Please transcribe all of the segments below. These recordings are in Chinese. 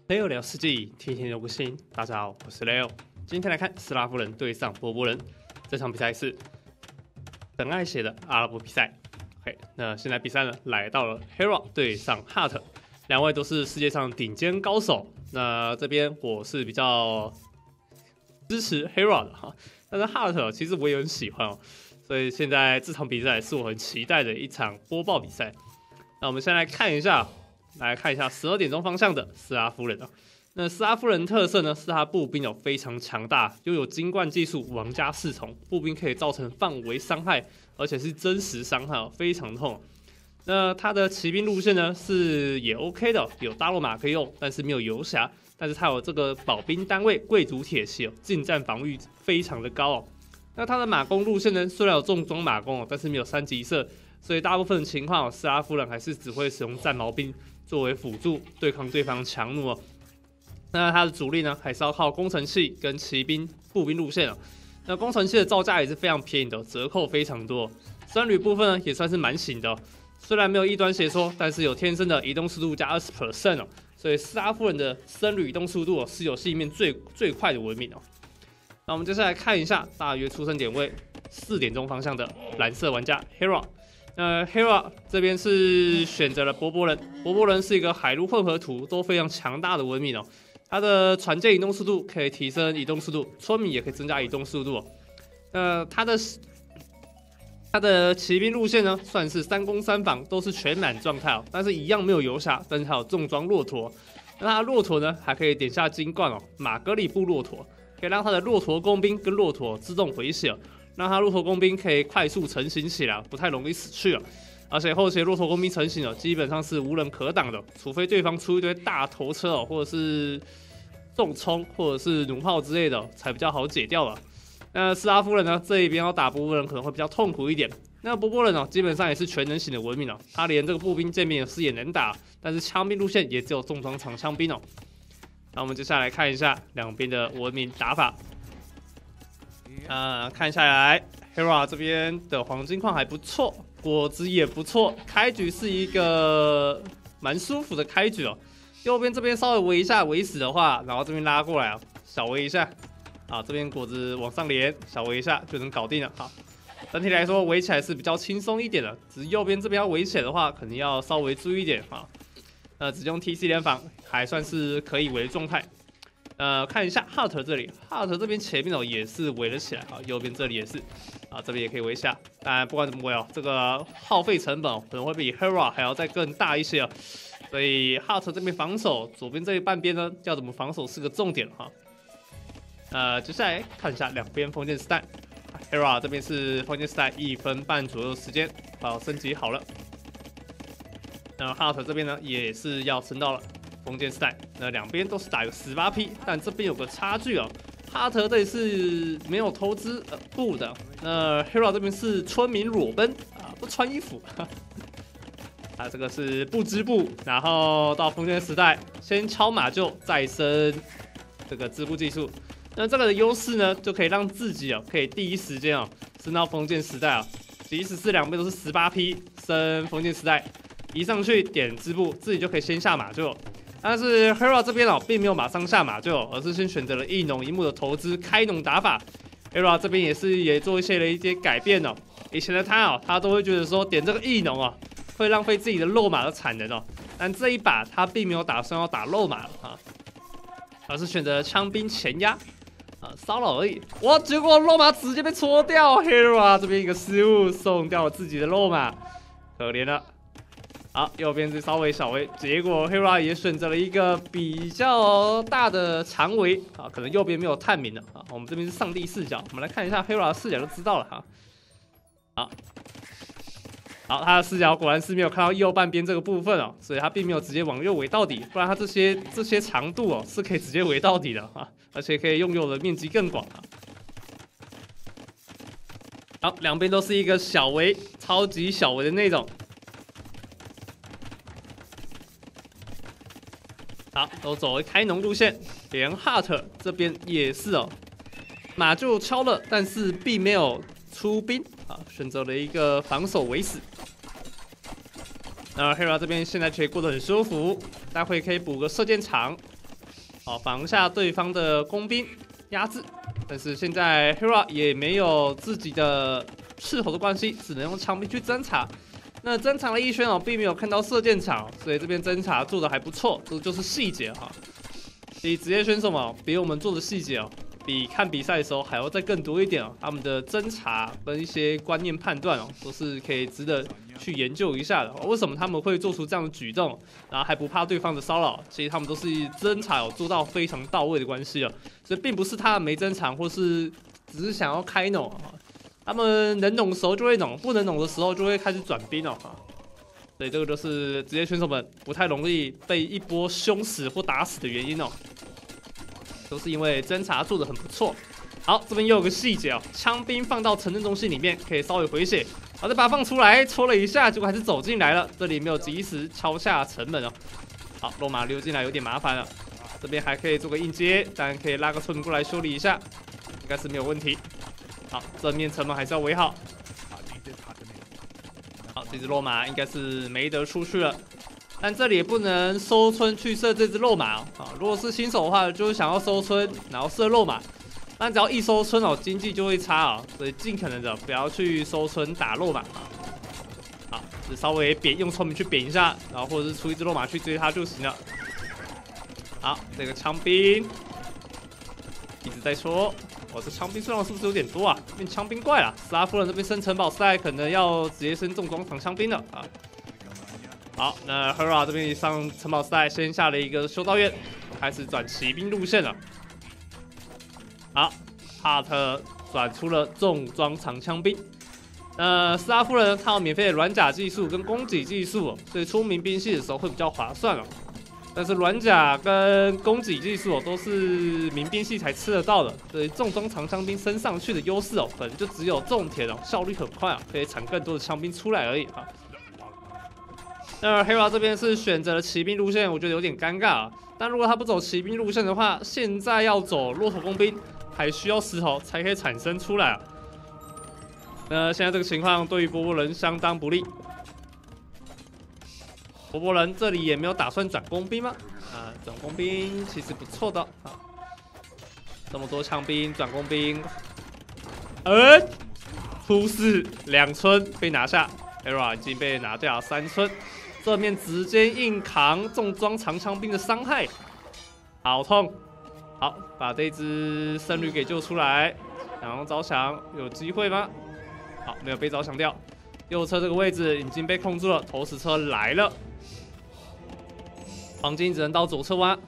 Leo 聊世纪，天天有个新。大家好，我是 Leo。今天来看斯拉夫人对上波波人，这场比赛是本爱写的阿拉伯比赛。OK， 那现在比赛呢来到了 Hera 对上 Hart， 两位都是世界上顶尖高手。那这边我是比较支持 Hera 的哈，但是 Hart 其实我也很喜欢哦，所以现在这场比赛是我很期待的一场播报比赛。那我们先来看一下12点钟方向的斯拉夫人啊。那斯拉夫人特色呢是他步兵非常强大，拥有金冠技术，王家侍从，步兵可以造成范围伤害，而且是真实伤害非常痛。那他的骑兵路线呢是也 OK 的，有大肉马可以用，但是没有游侠。但是他有这个保兵单位贵族铁骑近战防御非常的高哦。那他的马弓路线呢虽然有重装马弓但是没有3级射，所以大部分情况斯拉夫人还是只会使用战矛兵作为辅助对抗对方强弩哦。那它的主力呢还是要靠工程器跟骑兵步兵路线哦。那工程器的造价也是非常便宜的，折扣非常多。僧侣部分呢也算是蛮行的虽然没有异端邪说，但是有天生的移动速度加 20% 哦，所以斯拉夫人的僧侣移动速度是游戏里面最快的文明哦。那我们接下来看一下大约出生点位4点钟方向的蓝色玩家 Hera。Hera 这边是选择了波波人，波波人是一个海陆混合图都非常强大的文明哦。它的船舰移动速度可以提升移动速度，村民也可以增加移动速度哦。它的骑兵路线呢，算是3攻3防都是全满状态哦，但是一样没有游侠，但是它有重装骆驼。那它的骆驼呢，还可以点下金冠哦，马格里布骆驼，可以让它的骆驼工兵跟骆驼自动回血哦。让他骆驼工兵可以快速成型起来，不太容易死去了。而且后期骆驼工兵成型了，基本上是无人可挡的，除非对方出一堆大头车或者是重冲或者是弩炮之类的，才比较好解掉了。那斯拉夫人呢，这一边要打波波人可能会比较痛苦一点。那波波人基本上也是全能型的文明他连这个步兵见面是也能打，但是枪兵路线也只有重装长枪兵哦。那我们接下来看一下两边的文明打法。看下来 ，Hera 这边的黄金矿还不错，果子也不错，开局是一个蛮舒服的开局哦。右边这边稍微围一下围死的话，然后这边拉过来小围一下，这边果子往上连，小围一下就能搞定了。好，整体来说围起来是比较轻松一点的，只是右边这边要围起来的话，可能要稍微注意一点只用 TC 联防还算是可以围的状态。看一下 Hart 这里 ，Hart 这边前面也是围了起来右边这里也是这边也可以围下。当然不管怎么围这个耗费成本可能会比 Hera 还要再更大一些所以 Hart 这边防守左边这一半边呢，要怎么防守是个重点接下来看一下两边封建时代 ，Hera 这边是封建时代1分半左右时间，升级好了。那 Hart 这边呢也是要升到了封建时代，那两边都是打有18P， 但这边有个差距哈特这里是没有投资布的，那 Hera 这边是村民裸奔不穿衣服，这个是不织布，然后到封建时代先敲马厩，再升这个织布技术，那这个的优势呢，就可以让自己可以第一时间升到封建时代即使是两边都是18P， 升封建时代，一上去点织布，自己就可以先下马厩。但是 Hera 这边并没有马上下马厩，而是先选择了一农一牧的投资开农打法。Hera 这边也做一些改变以前的他都会觉得说点这个异农会浪费自己的肉马的产能但这一把他并没有打算要打肉马而是选择枪兵前压骚扰而已。哇，结果肉马直接被戳掉 ，Hera 这边一个失误送掉了自己的肉马，可怜了。好，右边是稍微小围，结果 Hera 也选择了一个比较大的长围可能右边没有探明了我们这边是上帝视角，我们来看一下 Hera 的视角就知道了好，他的视角果然是没有看到右半边这个部分所以他并没有直接往右围到底，不然他这些长度是可以直接围到底的而且可以拥有的面积更广好，两边都是一个小围，超级小围的那种。好，都走回开农路线，连 Hart 这边也是马厩敲了，但是并没有出兵选择了一个防守为死。那 Hera 这边现在可以过得很舒服，待会可以补个射箭场， 好防下对方的工兵压制。但是现在 Hera 也没有自己的斥候的关系，只能用枪兵去侦查。那侦查了一圈哦，并没有看到射箭场，所以这边侦查做的还不错，这就是细节哈。所以职业选手嘛，比我们做的细节哦，比看比赛的时候还要再更多一点哦。他们的侦查跟一些观念判断哦，都是可以值得去研究一下的。为什么他们会做出这样的举动，然后还不怕对方的骚扰？其实他们都是侦查有做到非常到位的关系哦。所以并不是他没侦查，或是只是想要开弄啊。他们能弄的时候就会弄，不能弄的时候就会开始转兵哦。所以这个就是职业选手们不太容易被一波凶死或打死的原因哦，都是因为侦查做得很不错。好，这边又有个细节哦，枪兵放到城镇中心里面可以稍微回血，好，再把它放出来，戳了一下，结果还是走进来了，这里没有及时敲下城门哦。好，落马溜进来有点麻烦了，这边还可以做个硬接，但可以拉个村民过来修理一下，应该是没有问题。好，正面城门还是要围好。好，这只落马应该是没得出去了，但这里也不能收村去射这只落马哦。如果是新手的话，就是想要收村，然后射落马，但只要一收村哦，经济就会差哦，所以尽可能的不要去收村打落马。好，只稍微用村民去扁一下，然后或者是出一只落马去追他就行了。好，这个枪兵一直在说。我这枪兵数量是不是有点多啊？变枪兵怪了。斯拉夫人这边升城堡赛可能要直接升重装长枪兵了啊。好，那 Hera 这边一上城堡赛，先下了一个修道院，开始转骑兵路线了。好，哈特转出了重装长枪兵。斯拉夫人他有免费的软甲技术跟攻击技术，所以出民兵系的时候会比较划算哦。但是软甲跟攻击技术都是民兵系才吃得到的，所以重装长枪兵升上去的优势哦，可能就只有种田哦，效率很快啊，可以产更多的枪兵出来而已啊。那 Hera 这边是选择了骑兵路线，我觉得有点尴尬啊。但如果他不走骑兵路线的话，现在要走骆驼工兵，还需要石头才可以产生出来啊。现在这个情况对于波波人相当不利。波波人这里也没有打算转工兵吗？转工兵其实不错的啊。这么多枪兵转工兵，出事，2村被拿下 ，Hera 已经被拿掉3村，正面直接硬扛重装长枪兵的伤害，好痛。好，把这只僧侣给救出来，然后招降有机会吗？好，没有被招降掉。右侧这个位置已经被控住了，投石车来了。黄金只能到左侧挖。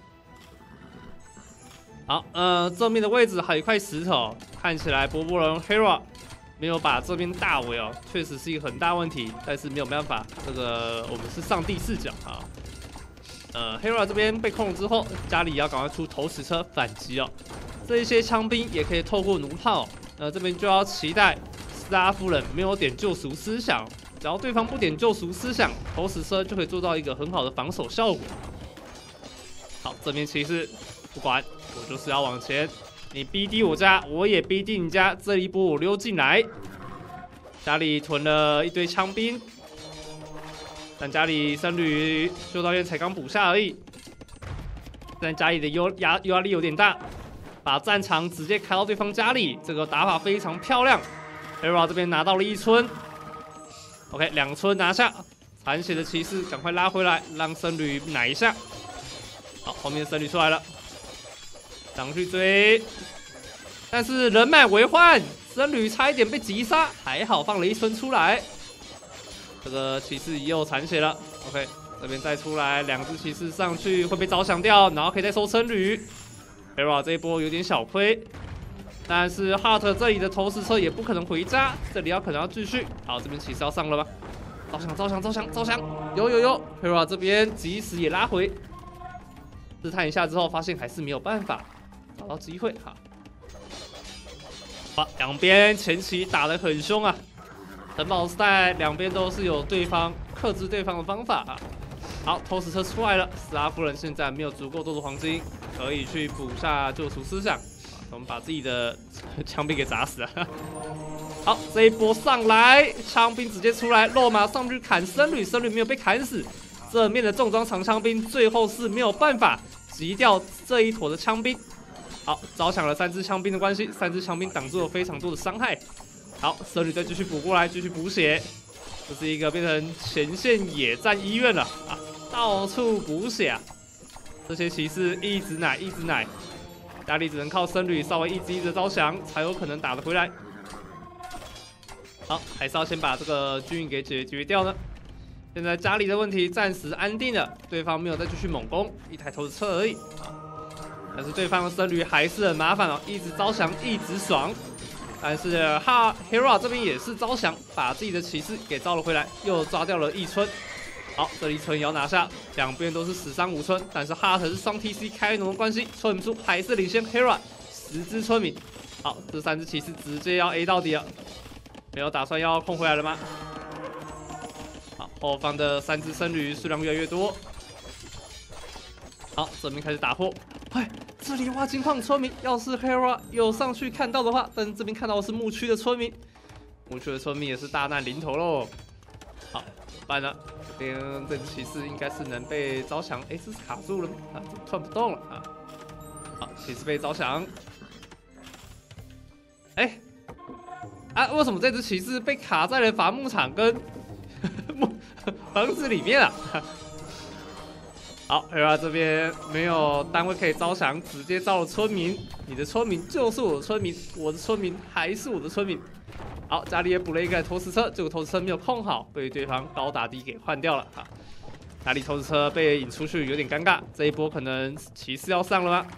好，正面的位置还有一块石头，看起来波波人 Hera 没有把这边大围哦，确实是一个很大问题，但是没有办法，这个我们是上帝视角啊。Hera 这边被控了之后，家里也要赶快出投石车反击哦。这一些枪兵也可以透过弩炮，这边就要期待斯拉夫人没有点救赎思想，只要对方不点救赎思想，投石车就可以做到一个很好的防守效果。好，正面骑士不管，我就是要往前。你逼低我家，我也逼低你家。这一波我溜进来，家里囤了一堆枪兵，但家里僧侣修道院才刚补下而已。但家里的压力有点大，把战场直接开到对方家里，这个打法非常漂亮。Hera 这边拿到了1村 ，OK， 2村拿下。残血的骑士赶快拉回来，让僧侣奶一下。好，后面的僧侣出来了，上去追，但是人满为患，僧侣差一点被击杀，还好放了1村出来。这个骑士也有残血了 ，OK， 这边再出来2只骑士上去会被招降掉，然后可以再收僧侣。Hera 这一波有点小亏，但是 Hart 这里的投石车也不可能回家，这里可能要继续。好，这边骑士要上了吧？招降，有 ，Hera 这边及时也拉回。试探一下之后，发现还是没有办法找到机会哈。好，两边前期打得很凶啊，城堡赛两边都是有对方克制对方的方法啊。好，投石车出来了，斯拉夫人现在没有足够多的黄金，可以去补下救赎思想。我们把自己的枪兵给砸死了。好，这一波上来，枪兵直接出来，肉马上去砍僧侣，僧侣没有被砍死。 正面的重装长枪兵最后是没有办法击掉这一坨的枪兵。好，招抢了3支枪兵的关系，3支枪兵挡住了非常多的伤害。好，僧侣再继续补过来，继续补血，这是一个变成前线野战医院了啊，到处补血啊。这些骑士一直奶，家里只能靠僧侣稍微一支的招降，才有可能打得回来。好，还是要先把这个军营给解决掉呢。现在家里的问题暂时安定了，对方没有再继续猛攻，一台投石车而已啊。但是对方的僧侣还是很麻烦哦，一直招降，一直爽。但是Hera 这边也是招降，把自己的骑士给招了回来，又抓掉了一村。好，这里村也要拿下，两边都是死伤5村，但是哈特是双 TC 开农的关系，村民数还是领先 Hera 10只村民。好，这3只骑士直接要 A 到底了，没有打算要控回来了吗？好，后方的3只僧侣数量越来越多。好，这边开始打破。哎，这里挖金矿村民，要是 Hera 有上去看到的话，但是这边看到的是牧区的村民，牧区的村民也是大难临头喽。好，怎么办呢？这边这只骑士应该是能被招降，哎，这是卡住了吗？啊，窜不动了啊。好，骑士被招降。哎，啊，为什么这只骑士被卡在了伐木场跟房子里面啊？好 ，Hera 这边没有单位可以招降，直接招了村民。你的村民就是我的村民，我的村民还是我的村民。好，家里也补了一个投石车，结果投石车没有控好，被对方高打低给换掉了哈。家里投石车被引出去，有点尴尬。这一波可能骑士要上了吗？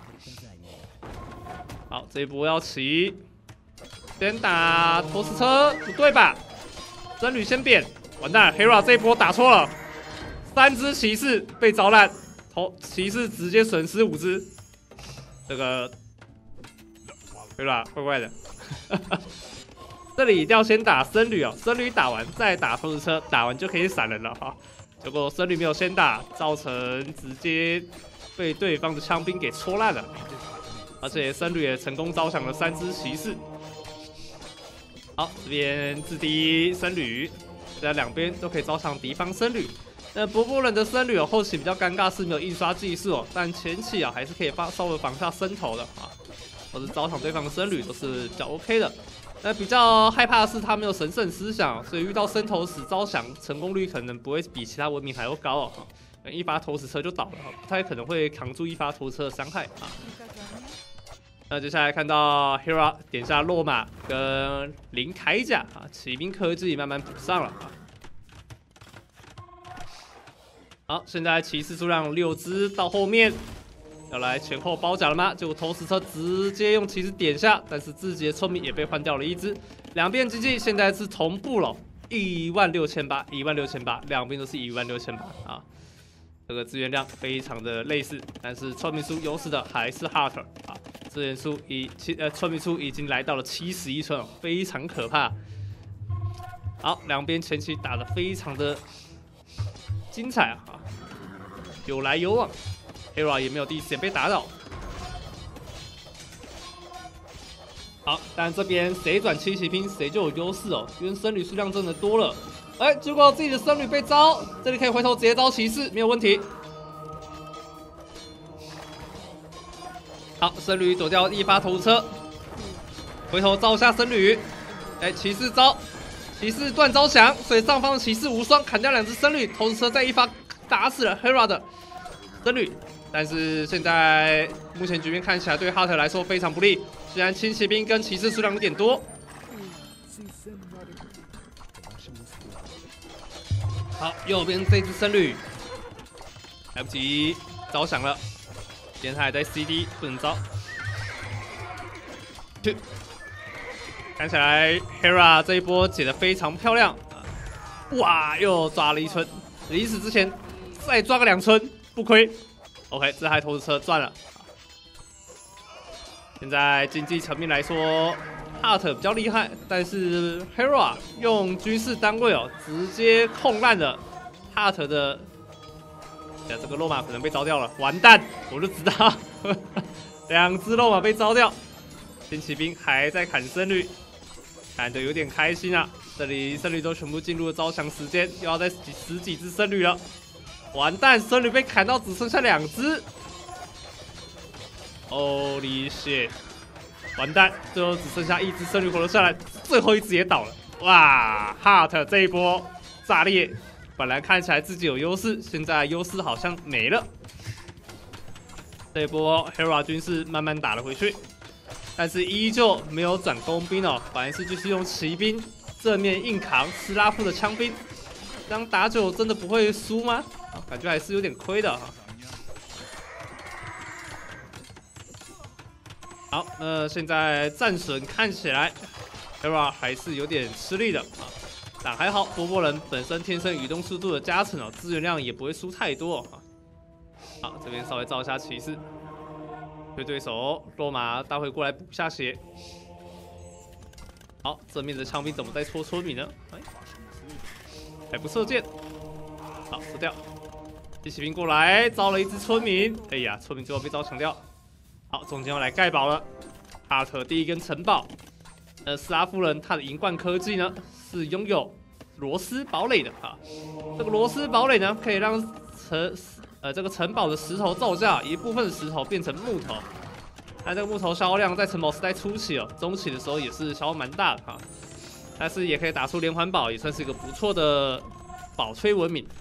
好，这一波要骑，先打投石车，不对吧？僧侣先扁，完蛋 ，Hera 这一波打错了，3只骑士被招烂。骑士直接损失5只，这个对吧？怪怪的。这里一定要先打僧侣哦，僧侣打完再打投石车，打完就可以闪人了哈。结果僧侣没有先打，造成直接被对方的枪兵给戳烂了，而且僧侣也成功招降了3只骑士。好，这边是第一僧侣，现在两边都可以招降敌方僧侣。那博波人的僧侣后期比较尴尬是没有印刷技术哦，但前期还是可以稍微防下伸头的啊，或者招降对方的僧侣都是比较 OK 的。那比较害怕的是他没有神圣思想，所以遇到伸头时招降成功率可能不会比其他文明还要高哦。一发投石车就倒了，不太可能会扛住一发投石车的伤害啊。那接下来看到 Hera 点下落马跟零铠甲啊，骑兵科技慢慢补上了啊。好，现在骑士数量6只，到后面要来前后包夹了吗？结果投石车直接用骑士点下，但是自己的村民也被换掉了1只。两边经济现在是同步了，16800，16800，两边都是16800啊。这个资源量非常的类似，但是村民数优势的还是 Hunter 啊，资源数村民数已经来到了71村，非常可怕。好，两边前期打得非常的精彩啊，有来有往 ，Hera 也没有第一时间被打倒。好，但这边谁转7骑兵谁就有优势哦，因为僧侣数量真的多了。哎，结果自己的僧侣被招，这里可以回头直接招骑士，没有问题。好，僧侣躲掉一发投石车，回头招下僧侣。哎，骑士招，骑士断招降，所以上方的骑士无双砍掉2只僧侣，投石车再一发打死了 Hera 的僧侣。但是现在目前局面看起来对哈特来说非常不利，虽然轻骑兵跟骑士数量有点多。好，右边这只僧侣来不及招降了，边他还在 CD 不能招。看起来 Hera 这一波解得非常漂亮，哇，又抓了1村，临死之前再抓个2村，不亏。OK， 这台投石车赚了。现在经济层面来说 ，Hart 比较厉害，但是 Hera 用军事单位哦，直接控烂了 Hart 的。这个落马可能被招掉了，完蛋！我就知道，2只落马被招掉。轻骑兵还在砍僧侣，砍得有点开心啊！这里僧侣都全部进入了招降时间，又要再10几只僧侣了。 完蛋，僧侣被砍到只剩下2只。Holy shit！ 完蛋，最后只剩下1只僧侣活了下来，最后1只也倒了。哇 ，Heart 这一波炸裂，本来看起来自己有优势，现在优势好像没了。这一波 Hera 军是慢慢打了回去，但是依旧没有转工兵哦，反而是继续用骑兵正面硬扛斯拉夫的枪兵。这样打久真的不会输吗？感觉还是有点亏的哈。好，那现在战损看起来 Hera 还是有点吃力的啊，但还好波波人本身天生移动速度的加成哦，资源量也不会输太多啊。好，这边稍微造一下骑士，对对手落马待会过来补下血。好，正面的枪兵怎么在戳村民呢？还不射箭，好射掉。机骑兵过来招了1只村民，哎呀，村民最后被招强掉。好，中间要来盖堡了。哈特第1根城堡，斯拉夫人他的银冠科技呢是拥有螺丝堡垒的啊。这个螺丝堡垒呢可以让这个城堡的石头造价一部分石头变成木头。那这个木头消耗量在城堡时代初期哦，中期的时候也是消耗蛮大的哈。但是也可以打出连环堡，也算是一个不错的宝吹文明。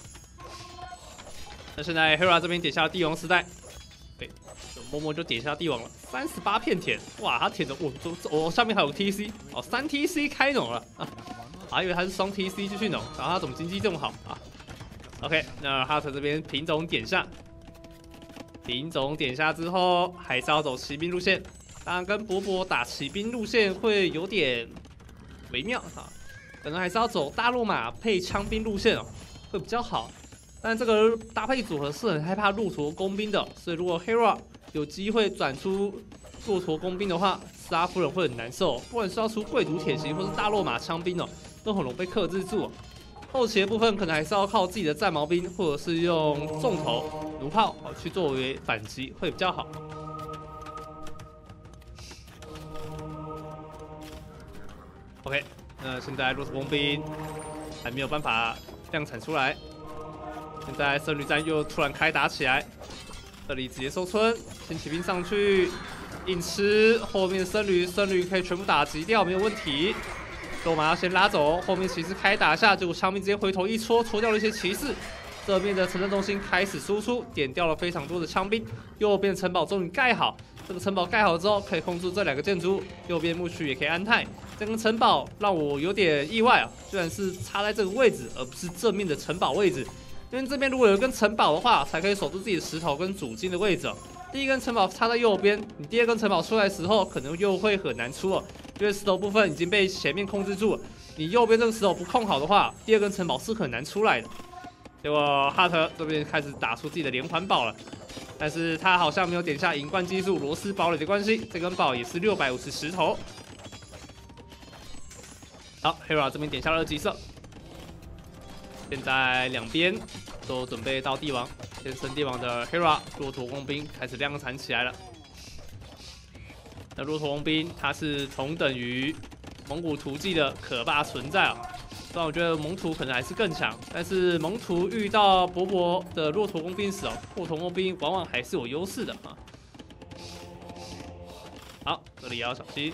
那现在 Hera 这边点下了帝王时代。对，默默就点下帝王了，38片田，哇，他舔的我下面还有 TC 哦，3 TC 开农了啊，还以为他是双 TC 继续农，然后他怎么经济这么好啊 ？OK， 那哈特这边品种点下，品种点下之后还是要走骑兵路线，当然跟伯伯打骑兵路线会有点微妙啊，可能还是要走大落马配枪兵路线哦，会比较好。但这个搭配组合是很害怕骆驼工兵的，所以如果 Hera 有机会转出骆驼工兵的话，斯拉夫人会很难受。不管是要出贵族铁骑或是大落马枪兵哦，都很容易被克制住。后期的部分可能还是要靠自己的战矛兵，或者是用重头弩炮去作为反击会比较好。OK， 那现在骆驼工兵还没有办法量产出来。现在僧侣战又突然开打起来，这里直接收村，先骑兵上去硬吃，后面的僧侣可以全部打击掉，没有问题。罗马要先拉走，后面骑士开打下，结果枪兵直接回头一戳，戳掉了一些骑士。这边的城镇中心开始输出，点掉了非常多的枪兵。右边城堡终于盖好，这个城堡盖好之后，可以控制这2个建筑物，右边牧区也可以安泰。这个城堡让我有点意外啊，居然是插在这个位置，而不是正面的城堡位置。因为这边如果有一根城堡的话，才可以守住自己的石头跟主金的位置哦。第1根城堡插在右边，你第2根城堡出来的时候，可能又会很难出哦，因为石头部分已经被前面控制住了。你右边这个石头不控好的话，第2根城堡是很难出来的。结果哈特这边开始打出自己的连环堡了，但是他好像没有点下银冠技术螺丝堡垒的关系，这根堡也是650石头。好 ，Hera 这边点下了2级色。现在2边都准备到帝王，先升帝王的 Hera 骆驼工兵开始量产起来了。那骆驼工兵它是同等于蒙古图记的可怕存在啊，虽然我觉得蒙图可能还是更强，但是蒙图遇到伯伯的骆驼工兵时哦，骆驼工兵往往还是有优势的啊。好，这里也要小心。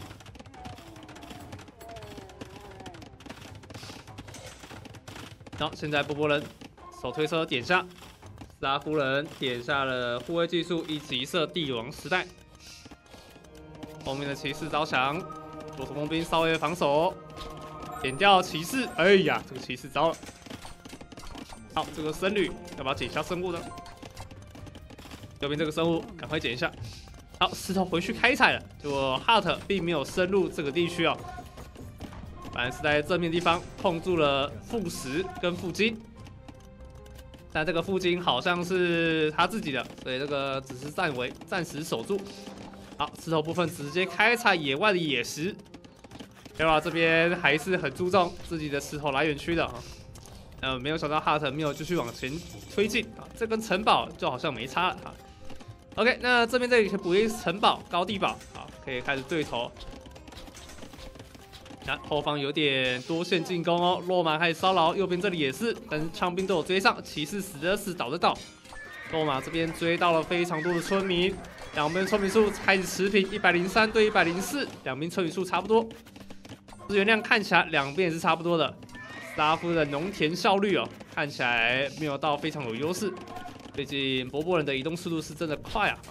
好，现在波波人手推车点下，斯拉夫人点下了护卫技术1级色帝王时代。后面的骑士招降，骆驼工兵稍微防守，点掉骑士。哎呀，这个骑士招了。好，这个僧侣要不要捡一下生物呢？右边这个生物赶快捡一下。好，石头回去开采了，结果 Heart 并没有深入这个地区哦。反而是在正面地方控住了副石跟副金，但这个副金好像是他自己的，所以这个只是暂时守住。好，石头部分直接开采野外的野石。Hera 这边还是很注重自己的石头来源区的啊。没有想到哈特没有继续往前推进啊，这跟城堡就好像没差了啊。OK， 那这边可以补一城堡高地堡，好，可以开始对头。 那后方有点多线进攻哦，落马开始骚扰，右边这里也是，但是枪兵都有追上，骑士死的死，倒的倒。落马这边追到了非常多的村民，两边村民数开始持平，103对104，两边村民数差不多，资源量看起来两边也是差不多的。斯拉夫的农田效率哦，看起来没有到非常有优势，毕竟博博人的移动速度是真的快啊。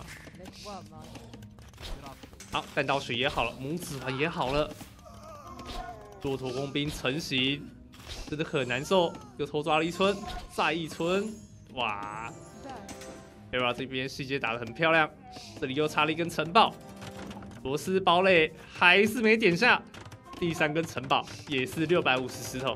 好，弹道水也好了，拇指环也好了。骆驼工兵成型，真的很难受。又偷抓了一村，再一村，哇 ！Hera 这边细节打得很漂亮，这里又插了一根城堡，螺丝堡垒还是没点下。第3根城堡也是650石头。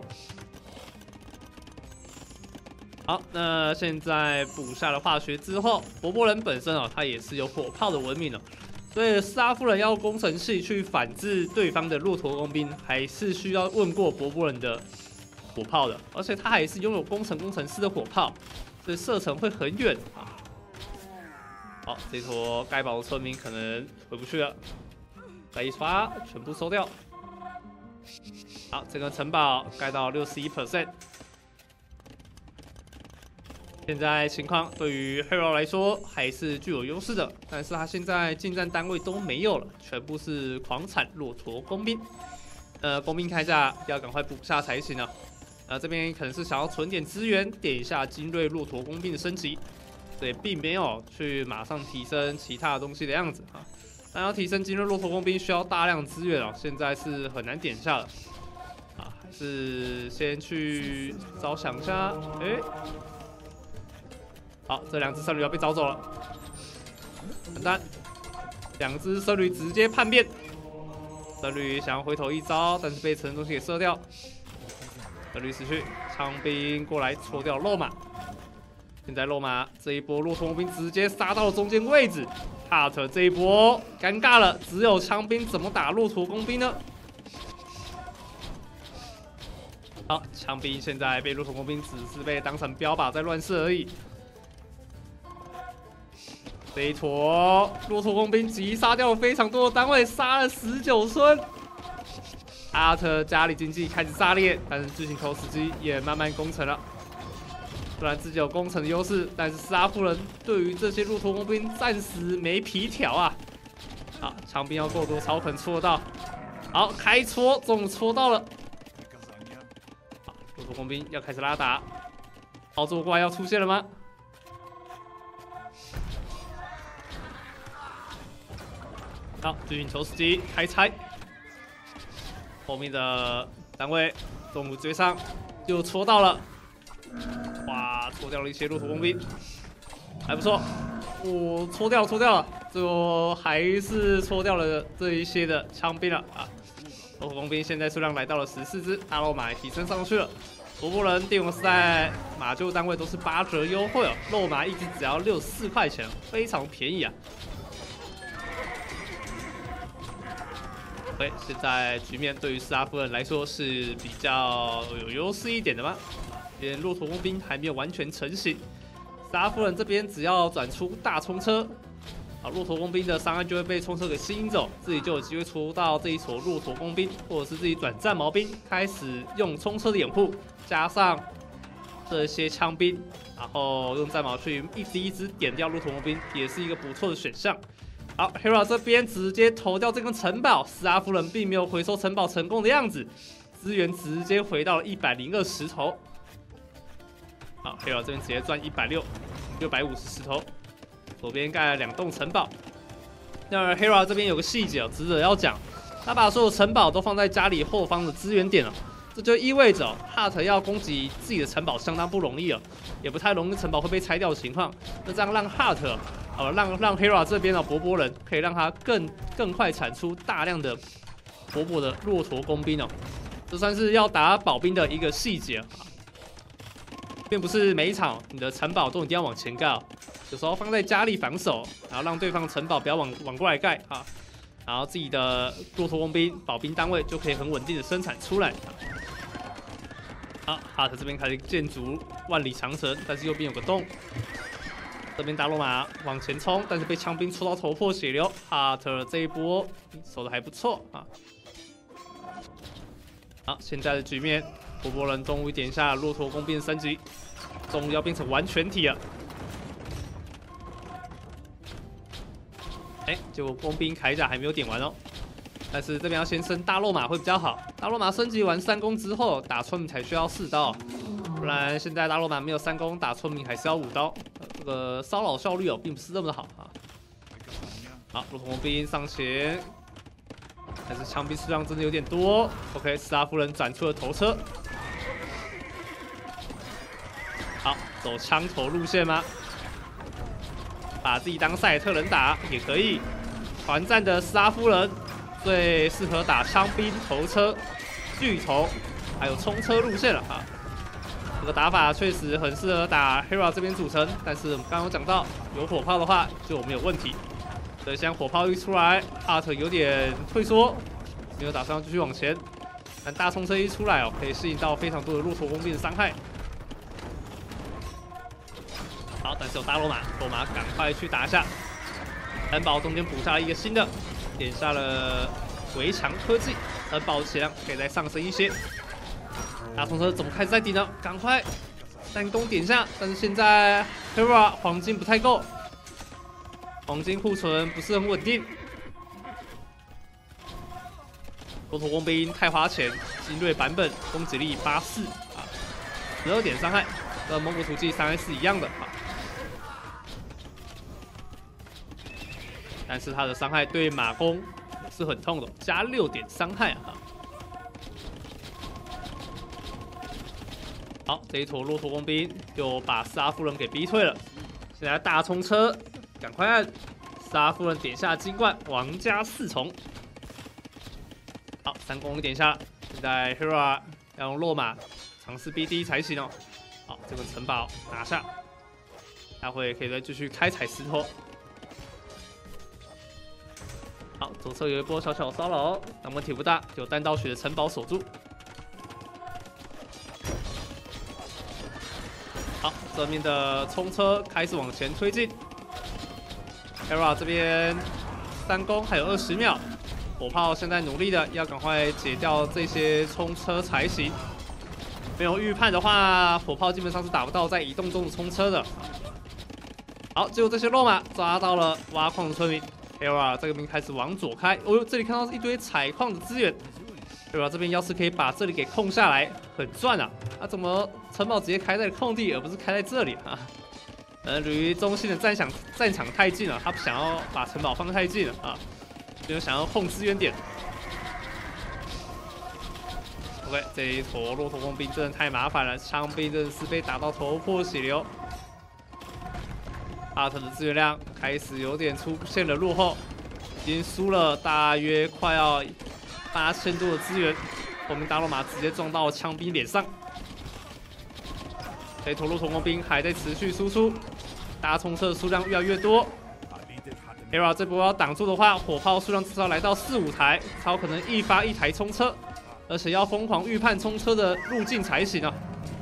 好，那现在补下了化学之后，博博人本身哦，他也是有火炮的文明哦。所以斯拉夫人要工程器去反制对方的骆驼工兵，还是需要问过博博人的火炮的，而且他还是拥有工程师的火炮，所以射程会很远啊。好，这坨该堡的村民可能回不去了，再一发全部收掉。好，这个城堡盖到61%。现在情况对于 Hero 来说还是具有优势的，但是他现在近战单位都没有了，全部是狂产骆驼工兵。工兵开价要赶快补下才行啊。这边可能是想要存点资源，点一下精锐骆驼工兵的升级，所以并没有去马上提升其他的东西的样子啊。但要提升精锐骆驼工兵需要大量资源哦，现在是很难点下的啊，还是先去着想一下，好，这2只僧侣要被找走了，完蛋！2只僧侣直接叛变，僧侣想要回头一招，但是被城东西给射掉。僧侣死去，枪兵过来戳掉肉马。现在肉马这一波骆驼工兵直接杀到了中间位置 ，Hart 这一波尴尬了，只有枪兵怎么打骆驼工兵呢？好，枪兵现在被骆驼工兵只是被当成标靶在乱射而已。这一坨骆驼工兵击杀掉了非常多的单位，杀了19村。阿特家里经济开始炸裂，但是巨型投石机也慢慢攻城了。虽然自己有攻城的优势，但是斯拉夫人对于这些骆驼工兵暂时没皮条啊。好，枪兵要够多才可能戳到。好，开戳，终于戳到了。好，骆驼工兵要开始拉打。操作怪要出现了吗？好，巨型投石机开拆，后面的单位中午追上，又戳到了，哇，戳掉了一些骆驼工兵，还不错，戳掉了，最后还是戳掉了这一些的枪兵了啊！骆驼工兵现在数量来到了14只，大肉马也提升上去了。博博人帝王时代马厩单位都是8折优惠哦，肉马一只只要64块钱，非常便宜啊！对，现在局面对于斯拉夫人来说是比较有优势一点的嘛，因为骆驼工兵还没有完全成型。斯拉夫人这边只要转出大冲车，骆驼工兵的伤害就会被冲车给吸引走，自己就有机会出到这一坨骆驼工兵，或者是自己转战矛兵，开始用冲车的掩护，加上这些枪兵，然后用战矛去一只一只点掉骆驼工兵，也是一个不错的选项。好 ，Hera 这边直接投掉这根城堡，斯拉夫人并没有回收城堡成功的样子，资源直接回到了102石头。好 ，Hera 这边直接赚650石头，左边盖了2栋城堡。那 Hera 这边有个细节值得要讲，他把所有城堡都放在家里后方的资源点了。这就意味着Hart 要攻击自己的城堡相当不容易了，也不太容易城堡会被拆掉的情况。那这样让Hart让 Hera 这边的博博人可以让他更快产出大量的博博的骆驼工兵哦，这算是要打保兵的一个细节啊，并不是每一场你的城堡都一定要往前盖，有时候放在家里防守，然后让对方城堡不要往过来盖啊，然后自己的骆驼工兵保兵单位就可以很稳定的生产出来。好，Hart 这边开始建筑万里长城，但是右边有个洞。这边大罗马往前冲，但是被枪兵戳到头破血流。Hart 这一波守的还不错啊。 好，现在的局面，波波人终于点下骆驼弓兵升级，终于要变成完全体了。哎，结果弓兵铠甲还没有点完哦。但是这边要先升大肉马会比较好，大肉马升级完3攻之后，打村民才需要4刀，不然现在大肉马没有3攻，打村民还是要5刀，这个骚扰效率并不是那么的好啊。好，骆驼弓兵上前，但是枪兵数量真的有点多。OK， 斯拉夫人展出了头车，好，走枪头路线吗？把自己当赛特人打也可以，团战的斯拉夫人。最适合打枪兵、头车、巨头，还有冲车路线了啊！这个打法确实很适合打 Hera 这边组成，但是我们刚刚讲到有火炮的话就没有问题。所以现在火炮一出来 ，Art 有点退缩，没有打算继续往前。但大冲车一出来可以适应到非常多的骆驼弓兵的伤害。好，但是有大罗马赶快去打一下，城堡中间补下了一个新的。点下了围墙科技，城堡血量可以再上升一些。大冲车怎么开始在顶呢？赶快3攻点下，但是现在 Hera 黄金不太够，黄金库存不是很稳定。骆驼弓兵太花钱，精锐版本攻击力84啊，12点伤害，跟蒙古图记3S是一样的啊。但是他的伤害对马弓是很痛的，加6点伤害啊！好，这一坨骆驼弓兵就把斯拉夫人给逼退了。现在大冲车，赶快按斯拉夫人点下金冠，王家4重。好，3攻点下，现在 Hera 要用落马尝试 BD 才行哦。好，这个城堡拿下，待会可以再继续开采石头。好，左侧有一波小小骚扰，但问题不大，有弹道血的城堡守住。好，正面的冲车开始往前推进。Hera 这边3攻还有20秒，火炮现在努力的要赶快解掉这些冲车才行。没有预判的话，火炮基本上是打不到在移动中的冲车的。好，结果这些肉马抓到了挖矿的村民。Hera 这个兵开始往左开，哦呦，这里看到是一堆采矿的资源。Hera 这边要是可以把这里给控下来，很赚啊！啊，怎么城堡直接开在空地，而不是开在这里啊？离中心的战场太近了，他不想要把城堡放太近了啊，就想要控资源点。OK， 这一坨骆驼弓兵真的太麻烦了，枪兵真的是被打到头破血流。Art 的资源量开始有点出现了落后，已经输了大约快要8000多的资源。后面大罗马直接撞到枪兵脸上，这坨骆驼弓兵还在持续输出，大冲车的数量越来越多。Hera 这波要挡住的话，火炮数量至少来到4、5台，才有可能一发1台冲车，而且要疯狂预判冲车的路径才行啊。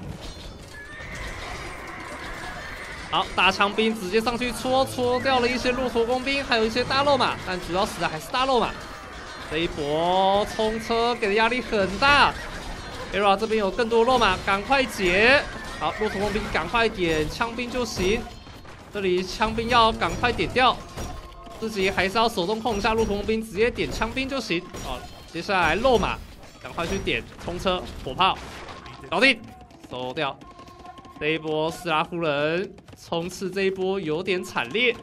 好，大枪兵直接上去戳掉了一些骆驼弓兵，还有一些大肉马，但主要死的还是大肉马。这一波冲车给的压力很大 ，Hera 这边有更多肉马，赶快解。好，骆驼弓兵赶快点枪兵就行。这里枪兵要赶快点掉，自己还是要手动控一下骆驼弓兵，直接点枪兵就行。好，接下来肉马赶快去点冲车、火炮，搞定，收掉。这一波斯拉夫人冲刺这一波有点惨烈，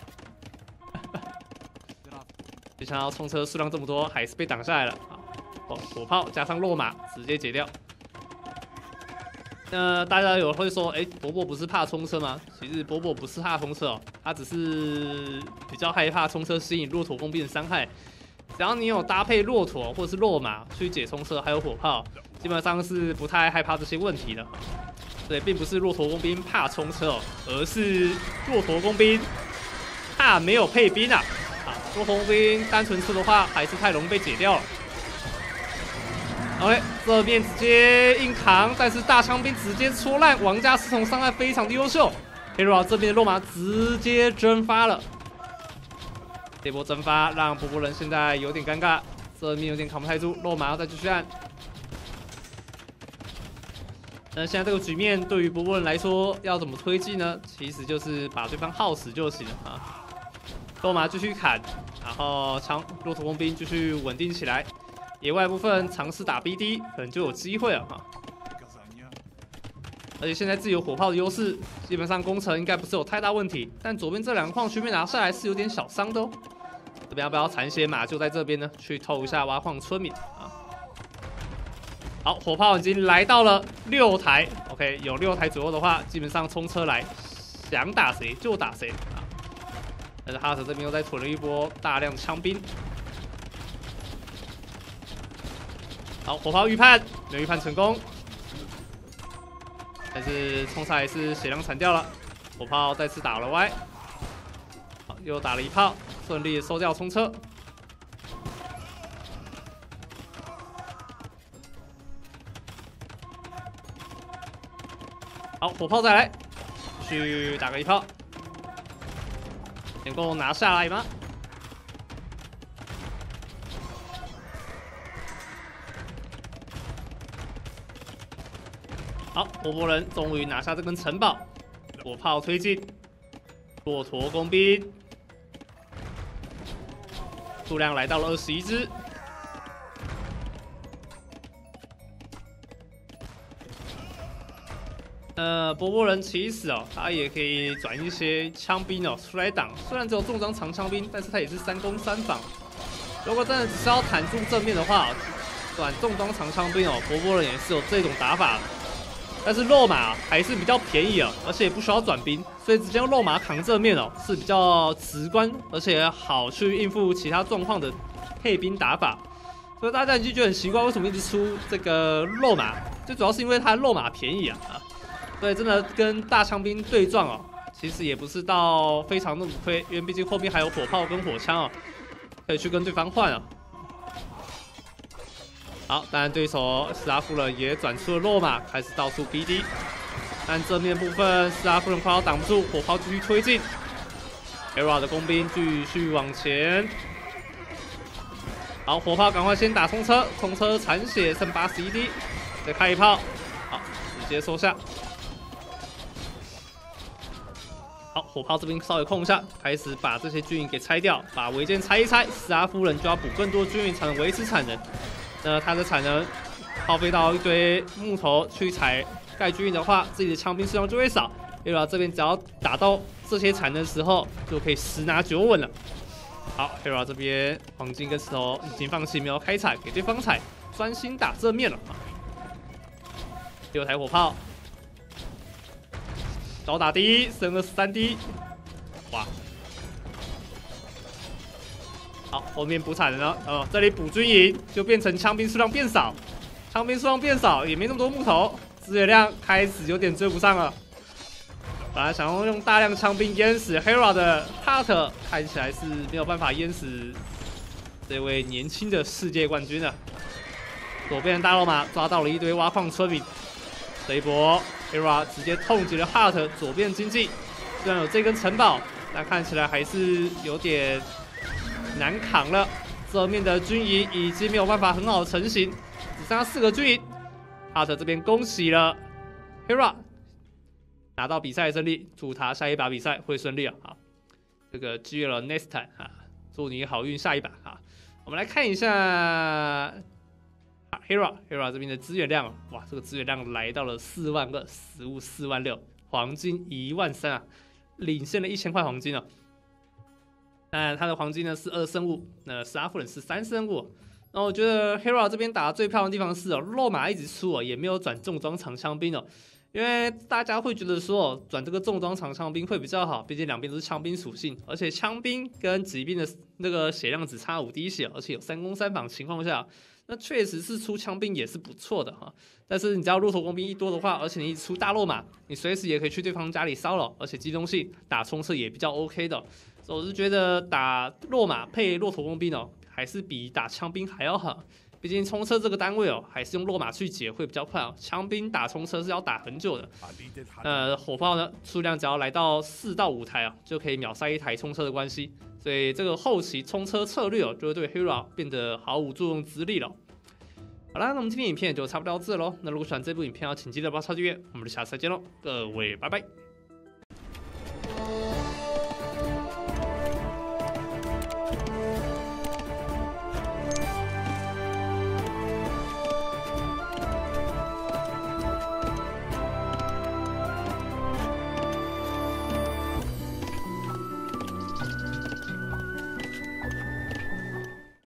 没想到冲车数量这么多，还是被挡下来了。好，火炮加上落马直接解掉。大家有会说，伯伯不是怕冲车吗？其实伯伯不是怕冲车哦，他只是比较害怕冲车吸引骆驼弓兵的伤害。只要你有搭配骆驼或者是落马去解冲车，还有火炮，基本上是不太害怕这些问题的。对，并不是骆驼弓兵怕冲车哦，而是骆驼弓兵怕没有配兵啊！骆驼弓兵单纯出的话，还是太容易被解掉了。OK， 这边直接硬扛，但是大枪兵直接戳烂，王家4重伤害非常的优秀。Hera 这边的肉马直接蒸发了，这波蒸发让波波人现在有点尴尬，这边有点扛不太住，肉马要再继续按。 那现在这个局面对于波波人来说，要怎么推进呢？其实就是把对方耗死就行了啊。肉马继续砍，然后骆驼工兵继续稳定起来。野外部分尝试打 BD， 可能就有机会了哈。而且现在自己有火炮的优势，基本上攻城应该不是有太大问题。但左边这2个矿区被拿下来是有点小伤的哦。这边要不要残血马就在这边呢？去偷一下挖矿村民啊！好，火炮已经来到了6台 ，OK， 有6台左右的话，基本上冲车来，想打谁就打谁啊！但是哈特这边又再囤了一波大量枪兵。好，火炮预判，没有预判成功，但是冲杀还是血量残掉了。火炮再次打了歪，好，又打了1炮，顺利收掉冲车。好，火炮再来，去打个1炮，能够拿下来吗？好，波波人终于拿下这根城堡，火炮推进，骆驼工兵数量来到了21只。波波人其实哦，他也可以转一些枪兵哦出来挡，虽然只有重装长枪兵，但是他也是3攻3防。如果真的只是要弹住正面的话，转重装长枪兵哦，波波人也是有这种打法的。但是肉马还是比较便宜哦，而且也不需要转兵，所以直接用肉马扛正面哦是比较直观，而且好去应付其他状况的配兵打法。所以大家已经觉得很奇怪，为什么一直出这个肉马？最主要是因为它肉马便宜啊。对，真的跟大枪兵对撞哦，其实也不是到非常那么亏，因为毕竟后面还有火炮跟火枪哦，可以去跟对方换啊。好，当然对手斯拉夫人也转出了肉马，开始到处 BD。但正面部分斯拉夫人快要挡不住，火炮继续推进 ，ERA 的工兵继续往前。好，火炮赶快先打冲车，冲车残血剩81滴，再开1炮，好，直接收下。好，火炮这边稍微控一下，开始把这些军营给拆掉，把违建拆一拆，斯拉夫人就要补更多军营才能维持产能。那他的产能耗费到一堆木头去采盖军营的话，自己的枪兵数量就会少。ERA 这边只要打到这些产能的时候，就可以10拿9稳了。好 ，ERA 这边黄金跟石头已经放弃，没有开采，给对方采，专心打正面了。6台火炮，少打滴，剩23滴，哇！好，后面补产能了，这里补军营就变成枪兵数量变少，枪兵数量变少也没那么多木头，资源量开始有点追不上了。本来想要用大量枪兵淹死 Hera 的 Hart， 看起来是没有办法淹死这位年轻的世界冠军了。左边的大肉马抓到了一堆挖矿村民，这一波 Hera 直接痛击了 Hart 左边经济，虽然有这根城堡，但看起来还是有点难扛了。这面的军营已经没有办法很好的成型，只剩下4个军营。Hart 这边恭喜了 Hera。拿到比赛的胜利，祝他下一把比赛会顺利啊！好，这个 GL Next Time 啊，祝你好运下一把啊！我们来看一下 Hera 这边的资源量，哇，这个资源量来到了4万个，食物4万6，黄金1万3啊，领先了1000块黄金啊！那他的黄金呢是2生物，那斯拉夫人是3生物。然后我觉得 Hera 这边打的最漂亮的地方是哦，肉马一直出哦，也没有转重装长枪兵哦。因为大家会觉得说转这个重装长枪兵会比较好，毕竟两边都是枪兵属性，而且枪兵跟骑兵的那个血量只差5滴血，而且有3攻3防情况下，那确实是出枪兵也是不错的哈。但是你只要骆驼工兵一多的话，而且你一出大肉马，你随时也可以去对方家里骚扰，而且机动性打冲刺也比较 OK 的。所以我是觉得打肉马配骆驼工兵哦，还是比打枪兵还要好。毕竟冲车这个单位哦，还是用肉马去解会比较快哦。枪兵打冲车是要打很久的。火炮呢数量只要来到4到5台啊，就可以秒杀1台冲车的关系。所以这个后期冲车策略哦，就会对 Hera 变得毫无作用之力了。 好啦，那我们今天影片就差不多到这喽。那如果喜欢这部影片，请记得帮我超订阅，我们就下次再见喽，各位拜拜。